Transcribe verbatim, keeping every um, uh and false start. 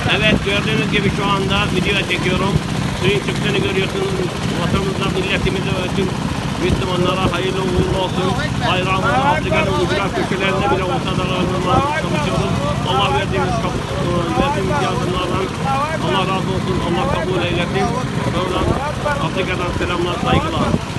Evet, gördüğünüz gibi şu anda video çekiyorum. Suyun çıktığını görüyorsunuz. Vatanımıza, milletimize ve tüm Müslümanlara hayırlı uğurlu olsun. Bayrağımızı Afrika'nın ucra köşelerinde bile olsa da kavuşuyoruz. Allah verdiğimiz, verdiğimiz yardımlardan Allah razı olsun. Allah kabul eylesin. Buradan Afrika'dan selamlar, saygılar.